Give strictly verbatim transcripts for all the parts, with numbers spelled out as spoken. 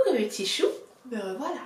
Coucou mes petits choux, me revoilà.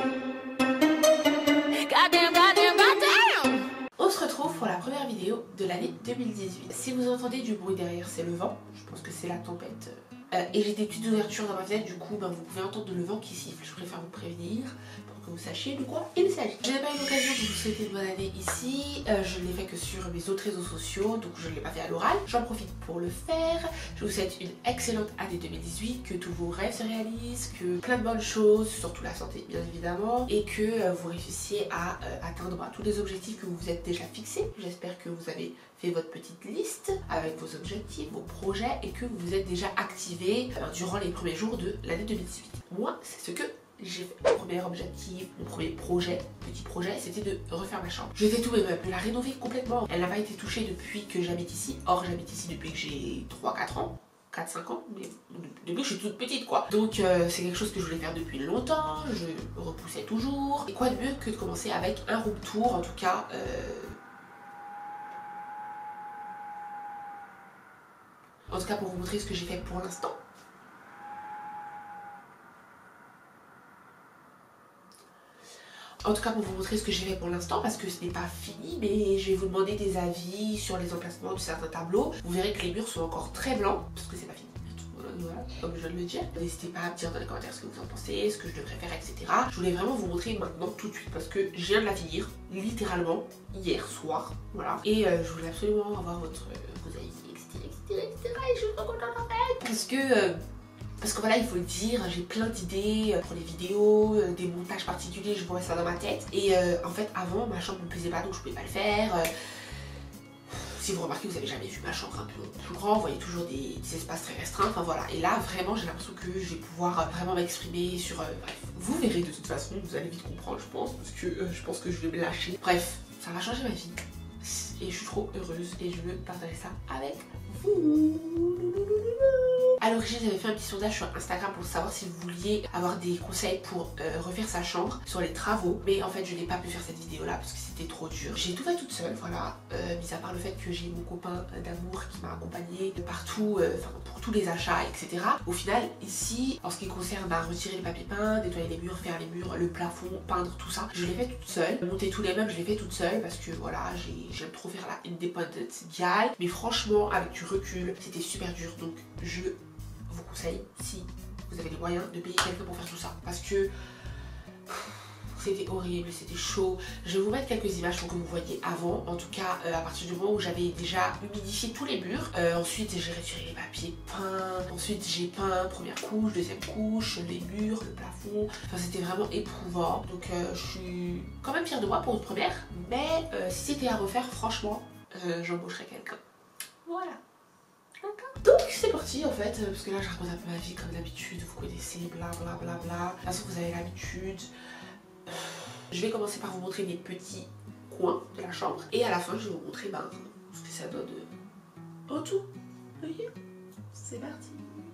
On se retrouve pour la première vidéo de l'année deux mille dix-huit. Si vous entendez du bruit derrière, c'est le vent. Je pense que c'est la tempête. Euh, et j'ai des petites ouvertures dans ma fenêtre, du coup ben, vous pouvez entendre le vent qui siffle. Je préfère vous prévenir pour que vous sachiez de quoi il s'agit. Je n'ai pas eu l'occasion de vous souhaiter une bonne année ici. Euh, je ne l'ai fait que sur mes autres réseaux sociaux, donc je ne l'ai pas fait à l'oral. J'en profite pour le faire. Je vous souhaite une excellente année deux mille dix-huit, que tous vos rêves se réalisent, que plein de bonnes choses, surtout la santé bien évidemment, et que euh, vous réussissiez à euh, atteindre bah, tous les objectifs que vous vous êtes déjà fixés. J'espère que vous avez fait votre petite liste avec vos objectifs, vos projets, et que vous vous êtes déjà activé euh, durant les premiers jours de l'année deux mille dix-huit. Moi, c'est ce que j'ai fait. Mon premier objectif, mon premier projet, petit projet, c'était de refaire ma chambre. Je fais tous mes meubles, la rénover complètement. Elle n'a pas été touchée depuis que j'habite ici. Or, j'habite ici depuis que j'ai trois quatre ans. quatre cinq ans, mais depuis que je suis toute petite quoi. Donc euh, c'est quelque chose que je voulais faire depuis longtemps, je repoussais toujours. Et quoi de mieux que de commencer avec un room tour, en tout cas... Euh... En tout cas pour vous montrer ce que j'ai fait pour l'instant. En tout cas pour vous montrer ce que j'ai fait pour l'instant, parce que ce n'est pas fini, mais je vais vous demander des avis sur les emplacements de certains tableaux. Vous verrez que les murs sont encore très blancs, parce que c'est pas fini. Voilà, comme je viens de le dire. N'hésitez pas à me dire dans les commentaires ce que vous en pensez, ce que je devrais faire, et cetera. Je voulais vraiment vous montrer maintenant tout de suite, parce que je viens de la finir, littéralement, hier soir. Voilà. Et euh, je voulais absolument avoir votre, euh, vos avis, et cetera, et cetera, et cetera. Et je suis trop contente en fait. Parce que... Euh, Parce que voilà, il faut le dire, j'ai plein d'idées pour les vidéos, des montages particuliers, je vois ça dans ma tête. Et euh, en fait, avant, ma chambre ne me plaisait pas, donc je pouvais pas le faire. Si vous remarquez, vous avez jamais vu ma chambre un peu plus grand, vous voyez toujours des, des espaces très restreints, enfin voilà. Et là, vraiment, j'ai l'impression que je vais pouvoir vraiment m'exprimer sur... Euh, bref, vous verrez de toute façon, vous allez vite comprendre, je pense, parce que euh, je pense que je vais me lâcher. Bref, ça va changer ma vie. Et je suis trop heureuse et je veux partager ça avec vous. À l'origine, j'avais fait un petit sondage sur Instagram pour savoir si vous vouliez avoir des conseils pour euh, refaire sa chambre sur les travaux. Mais en fait, je n'ai pas pu faire cette vidéo là parce que c'était trop dur. J'ai tout fait toute seule, voilà. Euh, mis à part le fait que j'ai mon copain d'amour qui m'a accompagnée de partout, euh, pour tous les achats, et cetera. Au final, ici, en ce qui concerne bah, retirer le papier peint, nettoyer les murs, faire les murs, le plafond, peindre, tout ça, je l'ai fait toute seule. Monter tous les meubles, je l'ai fait toute seule parce que voilà, j'aime trop faire la independent gal. Mais franchement, avec du recul, c'était super dur. Donc, je vous conseille, si vous avez les moyens, de payer quelqu'un pour faire tout ça, parce que c'était horrible, c'était chaud. Je vais vous mettre quelques images pour que vous voyez avant, en tout cas euh, à partir du moment où j'avais déjà humidifié tous les murs. Euh, ensuite j'ai retiré les papiers peints, ensuite j'ai peint première couche, deuxième couche, les murs, le plafond, enfin c'était vraiment éprouvant. Donc euh, je suis quand même fière de moi pour une première, mais euh, si c'était à refaire, franchement euh, j'embaucherais quelqu'un. Voilà. Donc c'est parti en fait, parce que là je raconte un peu ma vie comme d'habitude, vous connaissez, bla bla bla bla. De toute façon vous avez l'habitude. Je vais commencer par vous montrer les petits coins de la chambre. Et à la fin je vais vous montrer ben, ce que ça donne en tout. Voyez, c'est parti.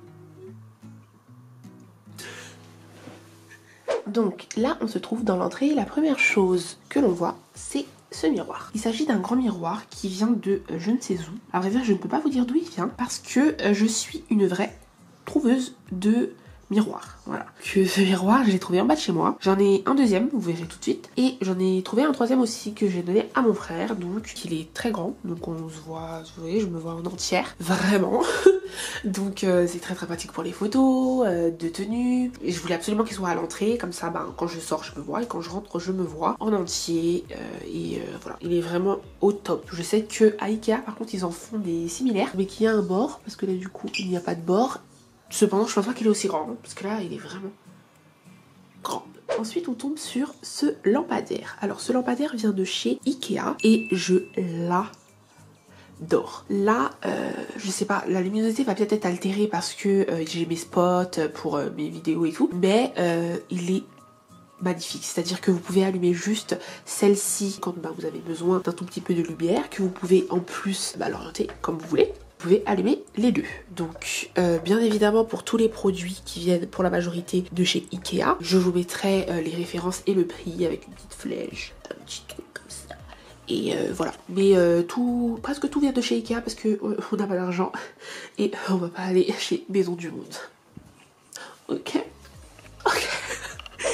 Donc là on se trouve dans l'entrée. La première chose que l'on voit c'est ce miroir. Il s'agit d'un grand miroir qui vient de euh, je ne sais où. À vrai dire, je ne peux pas vous dire d'où il vient parce que euh, je suis une vraie trouveuse de miroirs. Voilà. Que ce miroir, je l'ai trouvé en bas de chez moi. J'en ai un deuxième, vous verrez tout de suite. Et j'en ai trouvé un troisième aussi que j'ai donné à mon frère. Donc, il est très grand. Donc, on se voit, vous voyez, je me vois en entière. Vraiment. Donc, euh, c'est très très pratique pour les photos, euh, de tenue. Et je voulais absolument qu'il soit à l'entrée. Comme ça, ben, quand je sors, je me vois. Et quand je rentre, je me vois en entier. Euh, et euh, voilà. Il est vraiment au top. Je sais que à Ikea, par contre, ils en font des similaires. Mais qu'il y a un bord. Parce que là, du coup, il n'y a pas de bord. Cependant, je pense pas qu'il est aussi grand, hein, parce que là, il est vraiment grand. Ensuite, on tombe sur ce lampadaire. Alors, ce lampadaire vient de chez Ikea et je l'adore. Là, euh, je sais pas, la luminosité va peut-être être altérée parce que euh, j'ai mes spots pour euh, mes vidéos et tout, mais euh, il est magnifique, c'est-à-dire que vous pouvez allumer juste celle-ci quand bah, vous avez besoin d'un tout petit peu de lumière, que vous pouvez en plus bah, l'orienter comme vous voulez. Vous pouvez allumer les deux. Donc euh, bien évidemment pour tous les produits qui viennent pour la majorité de chez Ikea, je vous mettrai euh, les références et le prix avec une petite flèche, un petit truc comme ça. Et euh, voilà. Mais euh, tout, presque tout vient de chez Ikea parce que euh, on n'a pas d'argent et on va pas aller chez Maison du Monde. Ok. Ok.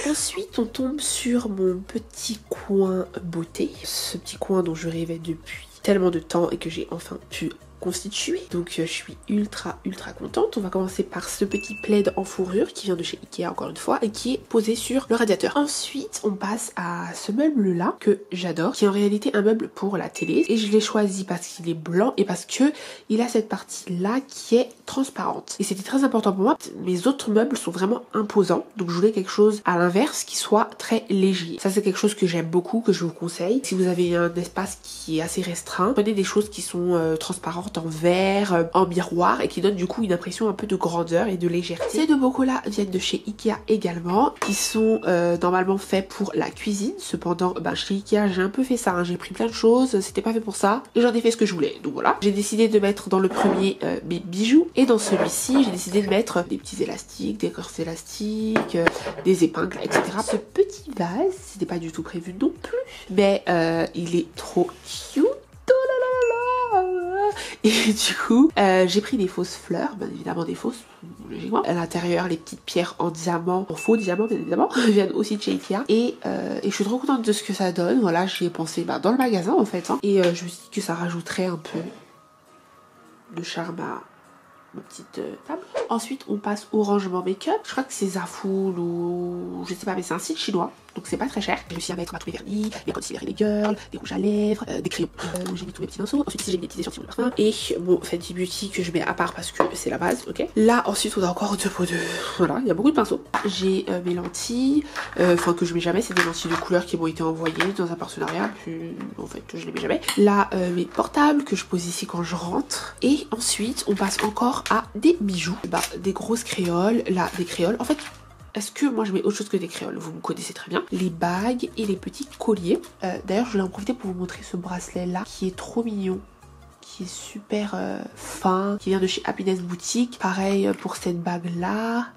Ensuite on tombe sur mon petit coin beauté, ce petit coin dont je rêvais depuis tellement de temps et que j'ai enfin pu constitué. Donc euh, je suis ultra ultra contente. On va commencer par ce petit plaid en fourrure qui vient de chez Ikea encore une fois et qui est posé sur le radiateur. Ensuite on passe à ce meuble là que j'adore, qui est en réalité un meuble pour la télé et je l'ai choisi parce qu'il est blanc et parce que il a cette partie là qui est transparente et c'était très important pour moi. Mes autres meubles sont vraiment imposants donc je voulais quelque chose à l'inverse qui soit très léger. Ça c'est quelque chose que j'aime beaucoup, que je vous conseille. Si vous avez un espace qui est assez restreint, prenez des choses qui sont euh, transparentes en verre, euh, en miroir et qui donnent du coup une impression un peu de grandeur et de légèreté. Ces deux bocaux là viennent de chez Ikea également, qui sont euh, normalement faits pour la cuisine. Cependant bah, chez Ikea j'ai un peu fait ça, hein. J'ai pris plein de choses, c'était pas fait pour ça et j'en ai fait ce que je voulais, donc voilà. J'ai décidé de mettre dans le premier euh, mes bijoux et dans celui-ci j'ai décidé de mettre des petits élastiques, des corsets élastiques, euh, des épingles, et cetera. Ce petit vase, c'était pas du tout prévu non plus, mais euh, il est trop cute. Et du coup, euh, j'ai pris des fausses fleurs, bien évidemment des fausses, logiquement. À l'intérieur, les petites pierres en diamant, en faux diamant bien évidemment, viennent aussi de chez Ikea. Et, euh, et je suis trop contente de ce que ça donne. Voilà, j'y ai pensé bah, dans le magasin en fait. Hein. Et euh, je me suis dit que ça rajouterait un peu de charme à ma petite euh, table. Ensuite, on passe au rangement make-up. Je crois que c'est Zaful ou je sais pas, mais c'est un site chinois. Donc c'est pas très cher. J'ai réussi à mettre bah, tous les vernis, les concealers et les girls, des rouges à lèvres, euh, des crayons. Euh, j'ai mis tous mes petits pinceaux. Ensuite ici j'ai mis des petits échantillons de parfum. Et mon Fenty Beauty que je mets à part parce que c'est la base, ok. Là ensuite on a encore deux pots de... Voilà, il y a beaucoup de pinceaux. J'ai euh, mes lentilles, enfin euh, que je mets jamais, c'est des lentilles de couleur qui m'ont été envoyées dans un partenariat. Puis en fait je les mets jamais. Là euh, mes portables que je pose ici quand je rentre. Et ensuite on passe encore à des bijoux. Bah, des grosses créoles, là des créoles. En fait... Est-ce que moi je mets autre chose que des créoles? Vous me connaissez très bien. Les bagues et les petits colliers. Euh, D'ailleurs je voulais en profiter pour vous montrer ce bracelet là qui est trop mignon. Qui est super euh, fin. Qui vient de chez Happiness Boutique. Pareil pour cette bague là.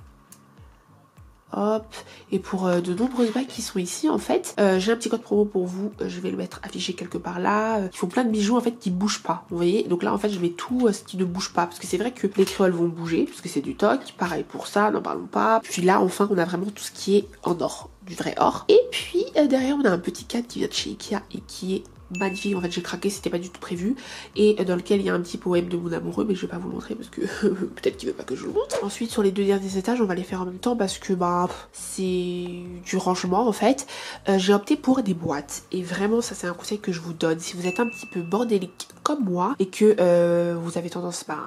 Hop, et pour euh, de nombreuses bagues qui sont ici en fait, euh, j'ai un petit code promo pour vous, euh, je vais le mettre affiché quelque part là, euh, qui font plein de bijoux en fait qui bougent pas, vous voyez, donc là en fait je mets tout euh, ce qui ne bouge pas, parce que c'est vrai que les créoles vont bouger, parce que c'est du toc, pareil pour ça, n'en parlons pas, puis là enfin on a vraiment tout ce qui est en or, du vrai or, et puis euh, derrière on a un petit cadre qui vient de chez Ikea et qui est magnifique, en fait j'ai craqué, c'était pas du tout prévu, et dans lequel il y a un petit poème de mon amoureux, mais je vais pas vous le montrer parce que peut-être qu'il veut pas que je le montre. Ensuite sur les deux derniers étages on va les faire en même temps parce que bah c'est du rangement en fait. Euh, j'ai opté pour des boîtes et vraiment ça c'est un conseil que je vous donne si vous êtes un petit peu bordélique comme moi et que euh, vous avez tendance bah,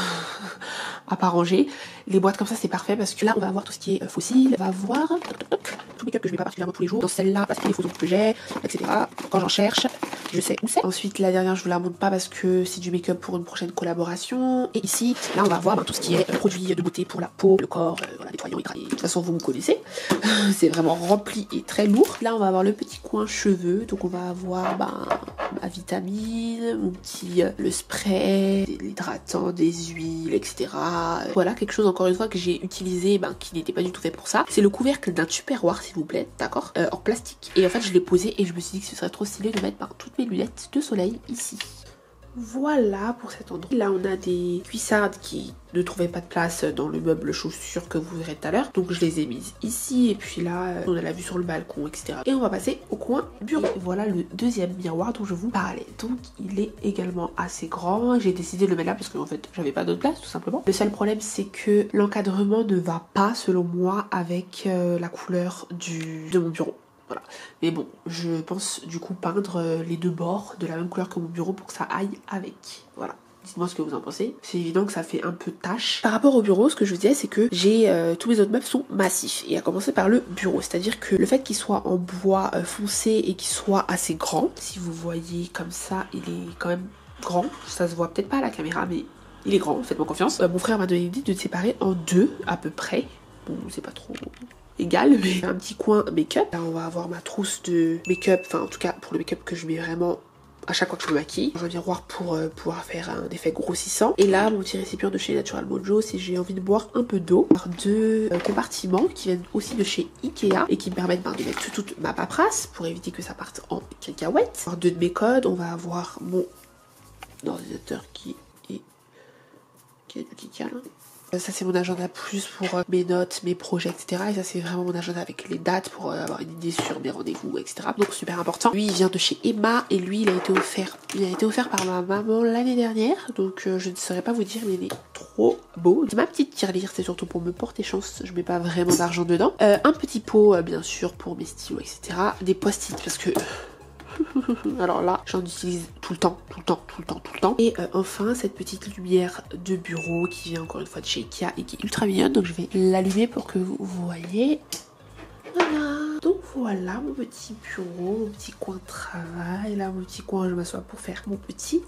à pas ranger, les boîtes comme ça c'est parfait parce que là on va avoir tout ce qui est fossile, on va avoir tout make-up que je mets pas particulièrement tous les jours, dans celle-là parce que les photos que j'ai, et cetera. Quand j'en cherche, je sais où c'est. Ensuite la dernière je vous la montre pas parce que c'est du make-up pour une prochaine collaboration. Et ici là on va voir ben, tout ce qui est produits de beauté pour la peau, le corps, euh, voilà, nettoyant, hydratant. De toute façon vous me connaissez, c'est vraiment rempli et très lourd. Là on va avoir le petit coin cheveux, donc on va avoir ben, ma vitamine, mon petit euh, le spray, l'hydratant, des huiles, et cetera. Voilà quelque chose encore une fois que j'ai utilisé ben, qui n'était pas du tout fait pour ça. C'est le couvercle d'un tupperware s'il vous plaît, d'accord, euh, en plastique. Et en fait je l'ai posé et je me suis dit que ce serait trop stylé de mettre ben, toutes mes lunettes de soleil ici. Voilà pour cet endroit. Là on a des cuissardes qui ne trouvaient pas de place dans le meuble chaussures que vous verrez tout à l'heure. Donc je les ai mises ici et puis là on a la vue sur le balcon, et cetera. Et on va passer au coin bureau. Et voilà le deuxième miroir dont je vous parlais. Donc il est également assez grand. J'ai décidé de le mettre là parce qu'en fait j'avais pas d'autre place tout simplement. Le seul problème c'est que l'encadrement ne va pas selon moi avec euh, la couleur du, de mon bureau. Voilà. Mais bon, je pense du coup peindre les deux bords de la même couleur que mon bureau pour que ça aille avec. Voilà. Dites-moi ce que vous en pensez. C'est évident que ça fait un peu tâche. Par rapport au bureau, ce que je vous disais, c'est que j'ai euh, tous mes autres meubles sont massifs. Et à commencer par le bureau. C'est-à-dire que le fait qu'il soit en bois euh, foncé et qu'il soit assez grand, si vous voyez comme ça, il est quand même grand. Ça se voit peut-être pas à la caméra, mais il est grand, faites-moi confiance. Euh, mon frère m'a donné l'idée de le séparer en deux à peu près. Bon, c'est pas trop égal, mais un petit coin make-up. Là on va avoir ma trousse de make-up, enfin en tout cas pour le make-up que je mets vraiment à chaque fois que je me maquille. Un miroir pour euh, pouvoir faire un effet grossissant. Et là mon petit récipient de chez Natural Mojo si j'ai envie de boire un peu d'eau. Par deux euh, compartiments qui viennent aussi de chez Ikea et qui me permettent ben, de mettre toute ma paperasse pour éviter que ça parte en cacahuètes. Par deux de mes codes, on va avoir mon ordinateur qui est qui est du Ikea là. Ça c'est mon agenda plus pour euh, mes notes, mes projets, et cetera. Et ça c'est vraiment mon agenda avec les dates pour euh, avoir une idée sur mes rendez-vous, et cetera. Donc super important. Lui il vient de chez Emma et lui il a été offert, il a été offert par ma maman l'année dernière. Donc euh, je ne saurais pas vous dire, mais il est trop beau. C'est ma petite tirelire, c'est surtout pour me porter chance. Je mets pas vraiment d'argent dedans. Euh, un petit pot euh, bien sûr pour mes stylos, et cetera. Des post-it parce que alors là, j'en utilise tout le temps, tout le temps, tout le temps, tout le temps. Et euh, enfin, cette petite lumière de bureau qui vient encore une fois de chez Ikea et qui est ultra mignonne. Donc je vais l'allumer pour que vous voyez. Voilà. Donc voilà mon petit bureau, mon petit coin de travail. Là, mon petit coin où je m'assois pour faire mon petit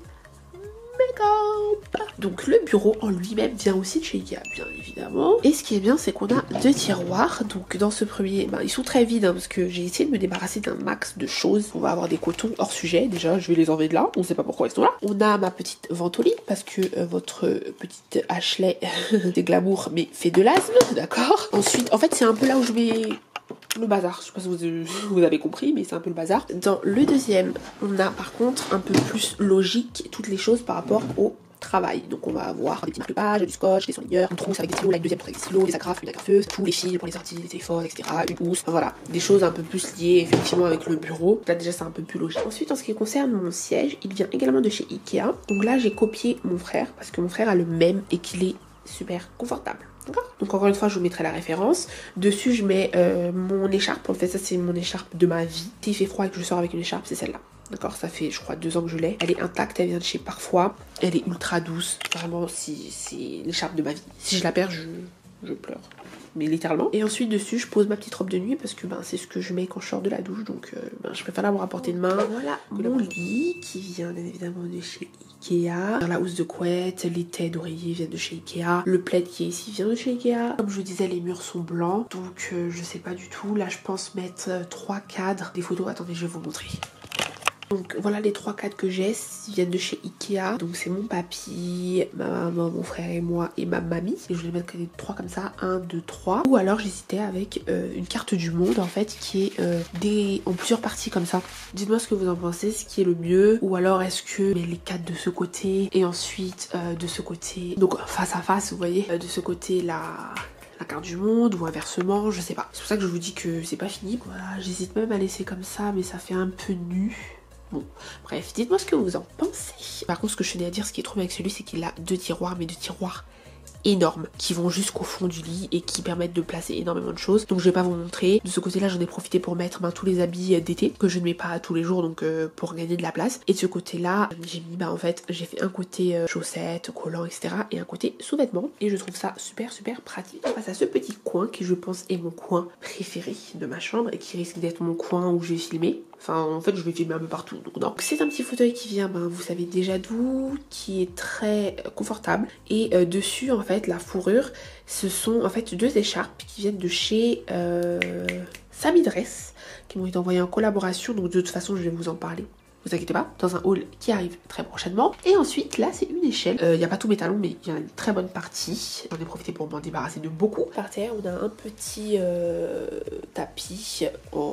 make-up. Donc le bureau en lui-même vient aussi de chez Ikea, bien évidemment. Et ce qui est bien, c'est qu'on a deux tiroirs. Donc dans ce premier, ben, ils sont très vides hein, parce que j'ai essayé de me débarrasser d'un max de choses. On va avoir des cotons hors sujet. Déjà, je vais les enlever de là. On sait pas pourquoi ils sont là. On a ma petite ventoline parce que euh, votre petite Ashley, c'est glamour mais fait de l'asthme, d'accord. Ensuite, en fait, c'est un peu là où je mets le bazar, je sais pas si vous, vous avez compris, mais c'est un peu le bazar. Dans le deuxième, on a par contre un peu plus logique toutes les choses par rapport au travail. Donc on va avoir des petits marque-pages, du scotch, des surligneurs, une trousse avec des stylos, la deuxième trousse avec des stylos, des agrafes, une agrafeuse, tous les fils pour les ordi, les téléphones, et cetera. Une housse, enfin, voilà, des choses un peu plus liées effectivement avec le bureau. Là déjà c'est un peu plus logique. Ensuite en ce qui concerne mon siège, il vient également de chez Ikea. Donc là j'ai copié mon frère parce que mon frère a le même et qu'il est super confortable. Donc encore une fois je vous mettrai la référence. Dessus je mets euh, mon écharpe. En fait ça c'est mon écharpe de ma vie. S'il fait froid et que je sors avec une écharpe, c'est celle-là. D'accord, ça fait je crois deux ans que je l'ai. Elle est intacte, elle vient de chez Parfois. Elle est ultra douce. Vraiment si c'est l'écharpe de ma vie. Si je la perds je, je pleure. Mais littéralement. Et ensuite dessus je pose ma petite robe de nuit parce que ben, c'est ce que je mets quand je sors de la douche. Donc euh, ben, je préfère l'avoir à portée de main. Voilà mon lit qui vient bien évidemment de chez Ikea. La housse de couette, les têtes d'oreiller viennent de chez Ikea. Le plaid qui est ici vient de chez Ikea. Comme je vous disais, les murs sont blancs. Donc euh, je sais pas du tout. Là je pense mettre euh, trois cadres. Des photos, attendez je vais vous montrer. Donc voilà les trois cadres que j'ai, ils viennent de chez Ikea. Donc c'est mon papy, ma maman, mon frère et moi et ma mamie. Et je voulais mettre que des trois comme ça, un, deux, trois. Ou alors j'hésitais avec euh, une carte du monde en fait qui est euh, des en plusieurs parties comme ça. Dites-moi ce que vous en pensez, ce qui est le mieux. Ou alors est-ce que mais les quatre de ce côté et ensuite euh, de ce côté, donc face à face vous voyez, euh, de ce côté là la carte du monde ou inversement, je sais pas. C'est pour ça que je vous dis que c'est pas fini. Voilà, j'hésite même à laisser comme ça mais ça fait un peu nu. Bon, bref, dites-moi ce que vous en pensez. Par contre, ce que je tenais à dire, ce qui est trop bien avec celui, c'est qu'il a deux tiroirs, mais deux tiroirs énormes qui vont jusqu'au fond du lit et qui permettent de placer énormément de choses. Donc je vais pas vous montrer. De ce côté-là, j'en ai profité pour mettre ben, tous les habits d'été que je ne mets pas tous les jours, donc euh, pour gagner de la place. Et de ce côté-là, j'ai mis, bah en fait, j'ai fait un côté euh, chaussettes, collants, et cetera. Et un côté sous-vêtements. Et je trouve ça super, super pratique. On passe à ce petit coin qui, je pense, est mon coin préféré de ma chambre et qui risque d'être mon coin où je vais filmer. Enfin, en fait, je vais filmer un peu partout, donc non. C'est un petit fauteuil qui vient, ben, vous savez déjà d'où, qui est très confortable. Et euh, dessus, en fait, la fourrure, ce sont en fait deux écharpes qui viennent de chez euh, Samy Dress, qui m'ont été envoyées en collaboration. Donc de toute façon, je vais vous en parler. Vous inquiétez pas, dans un haul qui arrive très prochainement. Et ensuite, là, c'est une échelle. Il euh, n'y a pas tous mes talons, mais il y a une très bonne partie. J'en ai profité pour m'en débarrasser de beaucoup. Par terre, on a un petit euh, tapis en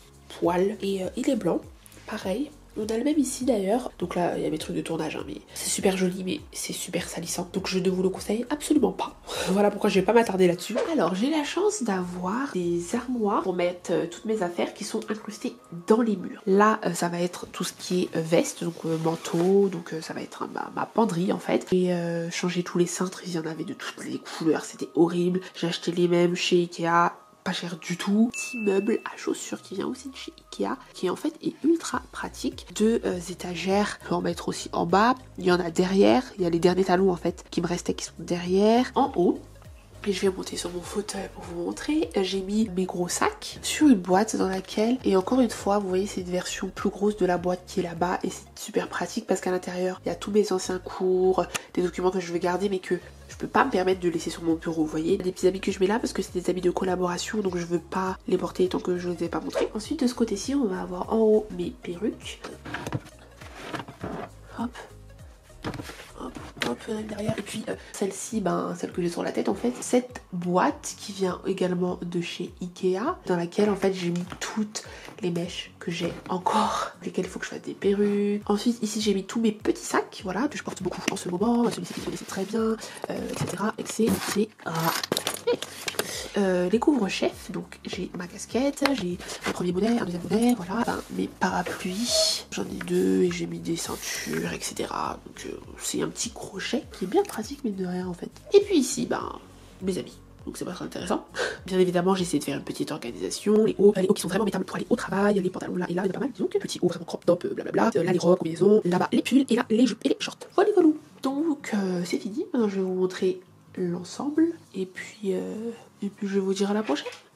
poil et euh, il est blanc, pareil. On a le même ici d'ailleurs. Donc là, il y a mes trucs de tournage, hein, mais c'est super joli, mais c'est super salissant. Donc je ne vous le conseille absolument pas. Voilà pourquoi je vais pas m'attarder là-dessus. Alors, j'ai la chance d'avoir des armoires pour mettre euh, toutes mes affaires qui sont incrustées dans les murs. Là, euh, ça va être tout ce qui est euh, veste, donc euh, manteau, donc euh, ça va être euh, ma, ma penderie en fait. J'ai euh, changé tous les cintres, il y en avait de toutes les couleurs, c'était horrible. J'ai acheté les mêmes chez Ikea. Pas cher du tout. Petit meuble à chaussures qui vient aussi de chez Ikea, qui en fait est ultra pratique. Deux euh, étagères, je peux en mettre aussi en bas. Il y en a derrière, il y a les derniers talons en fait qui me restaient qui sont derrière. En haut, et je vais monter sur mon fauteuil pour vous montrer. J'ai mis mes gros sacs sur une boîte dans laquelle, et encore une fois, vous voyez, c'est une version plus grosse de la boîte qui est là-bas et c'est super pratique parce qu'à l'intérieur, il y a tous mes anciens cours, des documents que je veux garder mais que je peux pas me permettre de laisser sur mon bureau, vous voyez. Des petits habits que je mets là parce que c'est des habits de collaboration, donc je veux pas les porter tant que je ne les ai pas montrés. Ensuite, de ce côté-ci, on va avoir en haut mes perruques. Hop. Hop, hop, Chanel derrière. Et puis euh, celle-ci, ben celle que j'ai sur la tête en fait, cette boîte qui vient également de chez Ikea, dans laquelle en fait j'ai mis toutes les mèches que j'ai encore, lesquelles il faut que je fasse des perruques. Ensuite ici j'ai mis tous mes petits sacs, voilà, que je porte beaucoup en ce moment, celui-ci qui connaissez très bien, euh, et cetera, et cetera. Euh, les couvre-chefs, donc j'ai ma casquette, j'ai un premier bonnet, un deuxième bonnet, voilà, enfin, mes parapluies, j'en ai deux et j'ai mis des ceintures, et cetera. Donc euh, c'est un petit crochet qui est bien pratique mais de rien en fait. Et puis ici, ben, mes habits. Donc c'est pas très intéressant. Bien évidemment, j'ai essayé de faire une petite organisation. Les hauts, les hauts qui sont vraiment métables pour aller au travail, les pantalons là et là, il y en a pas mal. Donc petits hauts vraiment crop top, blablabla. Euh, là les robes, combinaisons, là-bas les pulls et là les jupes et les shorts. Voilà, voilà. Donc euh, c'est fini. Maintenant je vais vous montrer l'ensemble et puis euh, et puis je vais vous dire à la prochaine.